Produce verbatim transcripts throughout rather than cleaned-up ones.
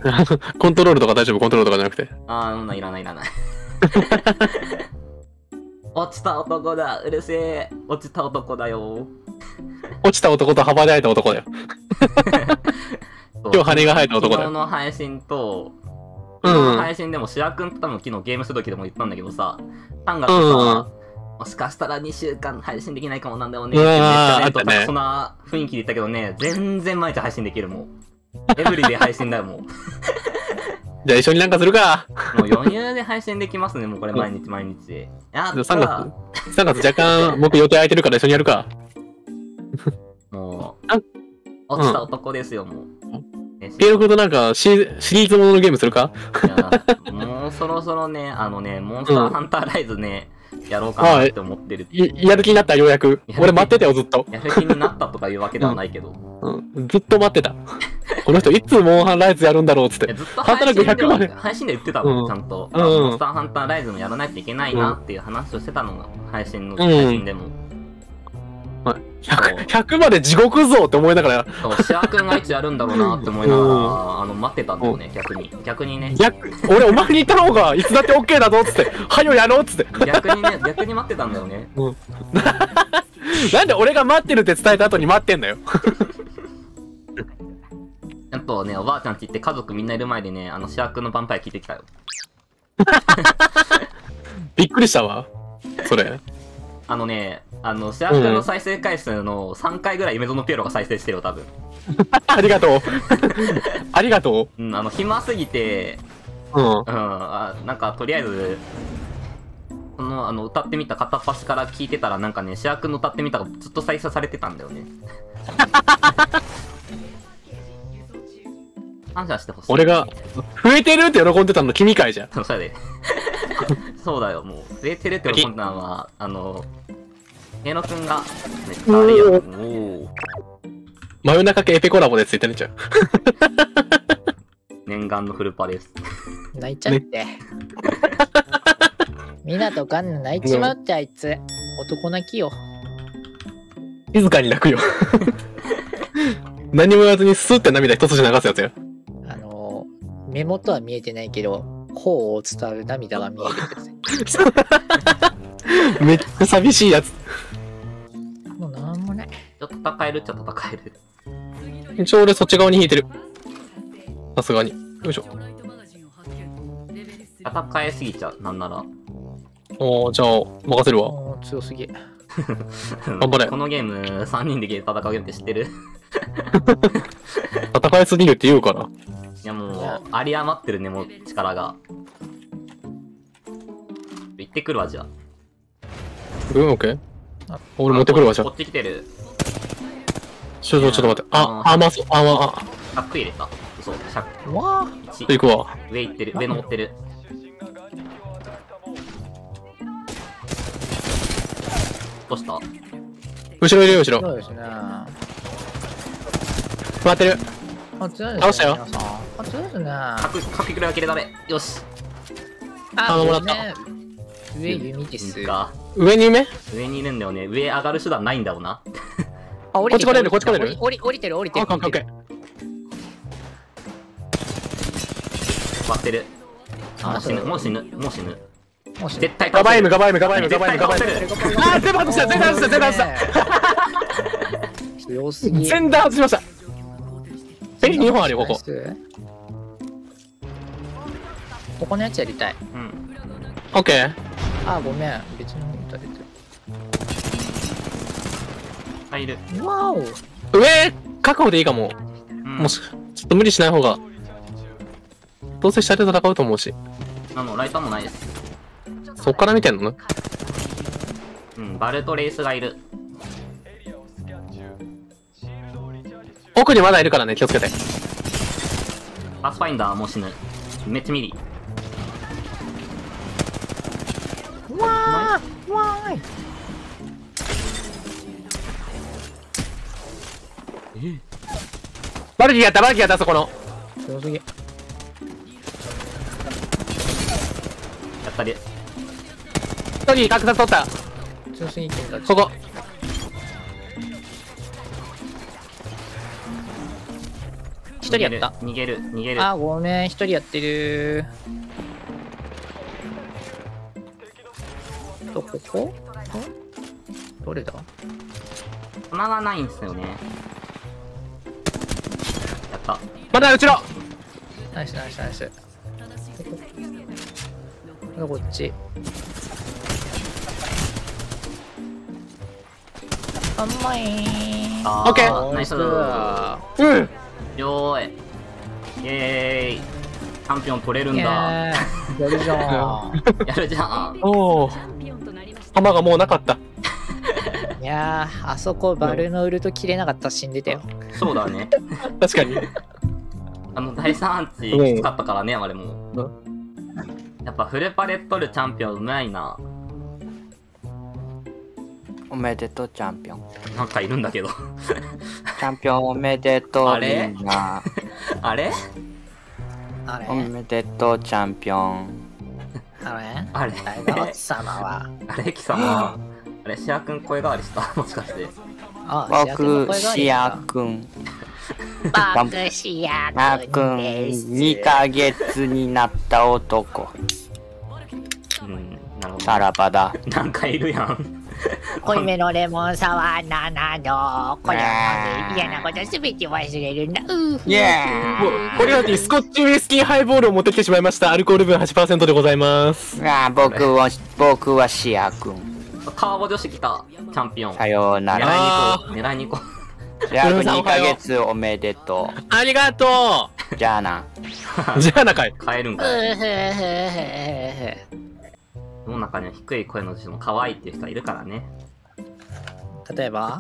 コントロールとか大丈夫？コントロールとかじゃなくて。 あー、うん、いらないいらない。落ちた男だ、うるせえ。落ちた男だよ。 落ちた男と羽ばたいた男だよ。今日羽が生えた男だよ。 昨日の配信と、 うん昨日の配信でもシア君と多分昨日ゲームする時でも言ったんだけどさ、さんがつさ、もしかしたらにしゅうかん配信できないかもなんだよねってめっちゃね、とそんな雰囲気で言ったけどね、全然毎日配信できるもん。エブリデイ配信だよもう。 じゃあ一緒になんかするか。 もう余裕で配信できますね、もうこれ毎日毎日。やったさんがつ、さんがつ若干僕予定空いてるから一緒にやるか。 もう、落ちた男ですよ、もう。 ピエロ君となんかシシリーズもののゲームするか？ いや、もうそろそろね、あのね、モンスターハンターライズね、やろうかなって思ってる。 やる気になったようやく。俺待ってたよ、ずっと。 やる気になったとかいうわけではないけど。 うん、ずっと待ってた。この人いつモンハンライズやるんだろうっつって。 ずっと配信では配信で言ってたの、ちゃんと。モンスターハンターライズもやらないといけないなっていう話をしてたのが、配信の配信でも。 ひゃく、ひゃくまで地獄ぞって思いながら。 そう、シア君がいつやるんだろうなって思いながら、あの、待ってたんだよね、逆に。逆にね。 逆、俺お前に言った方がいつだってオッケーだぞっつって、はよやろうっつって。 逆にね、逆に待ってたんだよね。 うん。なんで俺が待ってるって伝えた後に待ってんだよ。 ちゃんとね、おばあちゃんって言って家族みんないる前でね、あの、シア君のヴァンパイア聞いてきたよ。 びっくりしたわ。それ。 あのね、あの、シア君の再生回数のさんかいぐらい夢園ピエロが再生してるよ、多分。 ありがとう。ありがとう。うん、あの、暇すぎて、 うん。うん、 あ、なんか、とりあえず、その、あの、歌ってみた片っ端から聞いてたら、なんかね、シア君の歌ってみたがずっと再生されてたんだよね。感謝してほしい。 俺が、増えてるって喜んでたの君かいじゃん。 そうで。そうだよ、もう。増えてるって喜んだのは、あの、平野くんが、めっちゃあれやん。おお。 真夜中系エペコラボでついてるんちゃう。 念願のフルパです。 泣いちゃって。みなとかん泣いちまうってあいつ。男泣きよ。 静かに泣くよ。何も言わずにスーって涙一筋流すやつや。 あのー、目元は見えてないけど、頬を伝わる涙が見えるってやつ。めっちゃ寂しいやつ。 もうなんもない。 ちょっと戦えるっちゃ戦える。 一応俺そっち側に引いてる。さすがに。よいしょ。 戦えすぎちゃう、なんなら。 おー、じゃあ、任せるわ。 おー、強すぎ。 頑張れ。 このゲーム、さんにんで戦うゲームって知ってる？ 戦いすぎるって言うから。 いやもう、有り余ってるね、もう力が。行ってくるわ、じゃあ。 うん、オッケー。俺持ってくるわ、じゃあ。 こっち来てる。 ちょっと、ちょっと待って。あ、あ、まそう、あ、まあ。 ひゃく入れた。そう、ひゃく。 わー。行くわ。 上行ってる、上登ってる。どうした？ 後ろいるよ、後ろ。 そうですね。 待ってる。 あ、強いですね。 倒したよ。 あ、強いですね。 角、角くらいは切れだめ。よし。 あ、 もらった。 上弓です。 上に夢？ 上にいるんだよね。上上がる手段ないんだよな。 あ、降りてる。こっち来れる、こっち来れる。 降り、降りてる、降りてる。 オッケーオッケー。 割ってる。あ、死ぬ。もう死ぬ。もう死ぬ。 もう死ぬ。 絶対ガバイム、ガバイム、ガバイム、ガバイム、ガバイム。あ、全部外した、全部外した、全部外した。 強すぎ。 全部外しました。え、にほんあるよ、ここ。 ここのやつやりたい。 うん。 オッケー。 あ、ごめん。別の方に撃たれてる。 あ、いる。 わお。 上、確保でいいかも。もし、ちょっと無理しない方が。どうせ下で戦うと思うし。 あの、ライターもないです。 そっから見てんのね。 うん、バルトレースがいる。 奥にまだいるからね、気をつけて。 パスファインダーもう死ぬ。めっちゃミリ。 わーわーい。 えバルキやった、バルキやった、そこの。 強すぎ。 やったり。 一人、格差取った。 強すぎ、君たち。 ここ。一人やった。 逃げる、逃げる。 あ、ごめん、一人やってる。どここ？どれだ？ 繋がないんですよね。やった。 まだ後ろ。 ナイスナイスナイス。ここっち。甘い。 あオッケー、ナイス。 うん。 よーい。イェーイ。チャンピオン取れるんだ。 やるじゃん。 やるじゃん。 おお。弾がもうなかった。 いやー、あそこバルノウルト切れなかったら死んでたよ。 そうだね。 確かに。 あの、第三アンチきつかったからね、あれも。やっぱフルパレ取るチャンピオンうまいな。 おめでとうチャンピオン。 なんかいるんだけど。 チャンピオンおめでとうあれみんな。 あれあれおめでとうチャンピオン。 あれあれ大河内様は。 あれ、貴様。あれ、シア君声変わりしたもしかして。 あ、 僕、シア君。 僕、シアなくん、 君です。 にかげつになった男。 うん、なるほど。 さらばだ。 なんかいるやん。 濃いめのレモンサワーななど、これは嫌なことすべて忘れるんだ。うーイエもうこれはスコッチウイスキーハイボールを持ってきてしまいました。アルコール分 はちパーセント でございます。 ーイ。あー、僕は、僕はシア君。 カーボ女子来た。チャンピオン。 さような狙いにら。 行こう。狙いに行こシア君にかげつおめでとありがとう。じゃあな。 う。じゃあ仲いい。 う。帰るんうかい。 ーふーふーふー世の中には低い声の人も可愛いっていう人はいるからね。 例えば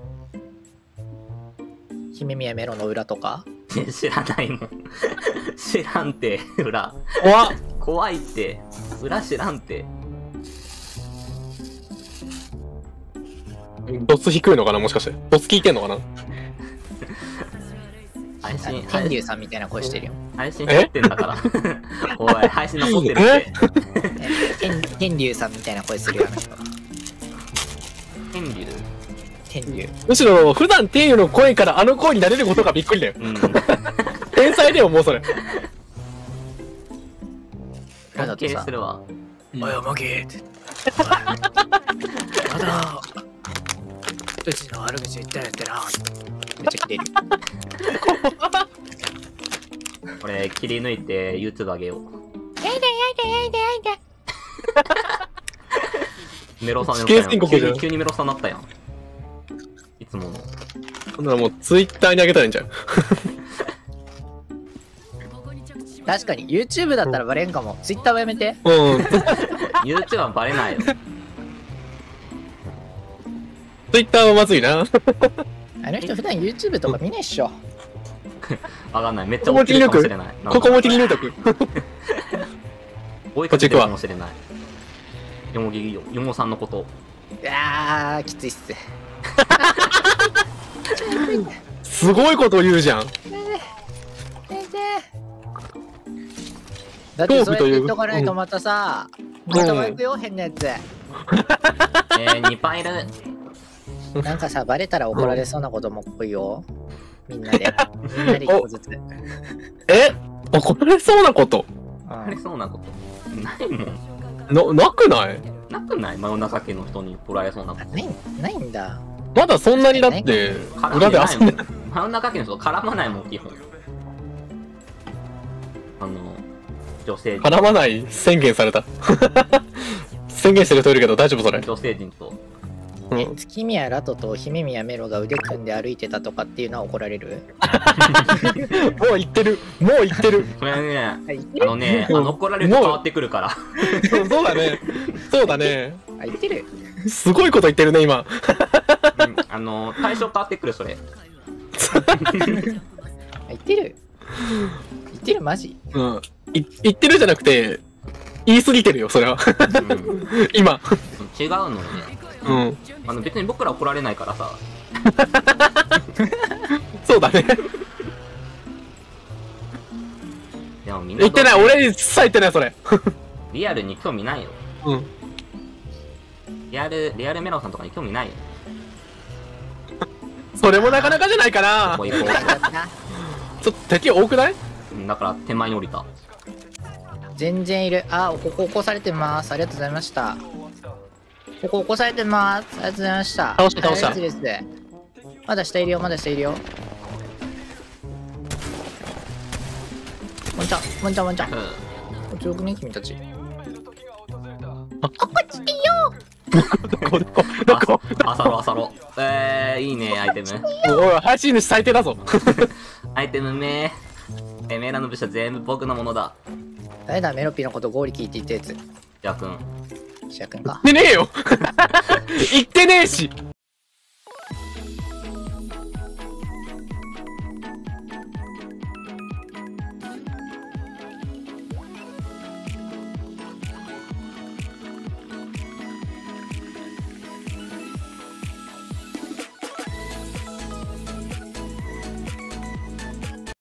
姫宮メロの裏とか。 知らないもん。知らんて、裏。 怖っ。 怖いって。裏知らんて。 ドツ低いのかなもしかして。ドツ聞いてんのかな。 配信、 天竜さんみたいな声してるよ。 配信撮ってんだから。おい、配信残ってるって。 天天竜さんみたいな声するよ、あの人。 天竜。 天竜。 むしろ普段天佑の声からあの声になれることがびっくりだよ。 うん。 天才だよもうそれ。 尊敬するわ。 おい、おまけって。まだ、うちの悪口言ったやってな。めっちゃキレる。 これ、切り抜いて YouTube 上げよう。 やだやだやだやだ。 メロさんにな死刑ったやん。 宣告じゃん急に急にメロさんになったやん。いつもの。 ほんならもうツイッターにあげたらいいんじゃん。 確かに YouTube だったらバレんかも。Twitter はやめて。 うん。 YouTube はバレないよ。 ツイッターはまずいな。 あの人普段 YouTube とか見ないっしょ。 わかんない。めっちゃ大きいかもしれない。 ここも切り抜いとく。 追いかけてるかもしれない。よもぎよ、よもさんのこと。 いやー、きついっす。 すごいこと言うじゃん。 だってそうやって言っとかないとまたさ、また行くよ、変なやつ。 えー、にパイル。 なんかさ、バレたら怒られそうなことも来いよ。みんなで。みんなで一個ずつ。 え怒られそうなことありそうなこと。ないもん。 な、なくない？ なくない真夜中家の人に取られそうなこと。 ない、ないんだ。 まだそんなにだって裏で遊んでない。 真夜中家の人絡まないもん、基本。あの、女性陣。 絡まない宣言された。宣言してる人いるけど大丈夫それ。 女性陣と。 え、月宮ラトと姫宮メロが腕組んで歩いてたとかっていうのは怒られる？ もう言ってる。もう言ってる。 これね、ああ、言ってる？ のね、あの怒られると変わってくるから。 そうだね。そうだね。 あ、言ってる？ すごいこと言ってるね今。 うん、あの、対象変わってくる、それ。 あ、言ってる？言ってるマジ？ うん。い言ってるじゃなくて言い過ぎてるよそれは。 うん、 今。 違うのね。 うん。 あの別に僕ら怒られないからさ。 そうだね。 でもみんな言ってない。俺一切言ってないそれ。 リアルに興味ないよ。 うん。 リアル、リアルメロさんとかに興味ないよ。 それもなかなかじゃないかな。 ここ行こう。 ちょっと敵多くない？ うんだから手前に降りた。 全然いる。あ、ここ起こされてます。ありがとうございました。ここ起こされてます。ありがとうございました。 倒した倒したはいですです。まだ下いるよ、まだ下いるよ。ワンちゃん、ワンちゃん、ワンちゃん。 うん強くね、君たち。 どこどこどこあさろあさろ。えー、いいね、アイテム。 おい、配信主最低だぞ。 アイテムめー。てめえらの武者全部僕のものだ。 誰だ、メロピのことゴーリキーって言ったやつ。 じゃあくん。 シャ君か。 言ってねえよ言ってねえし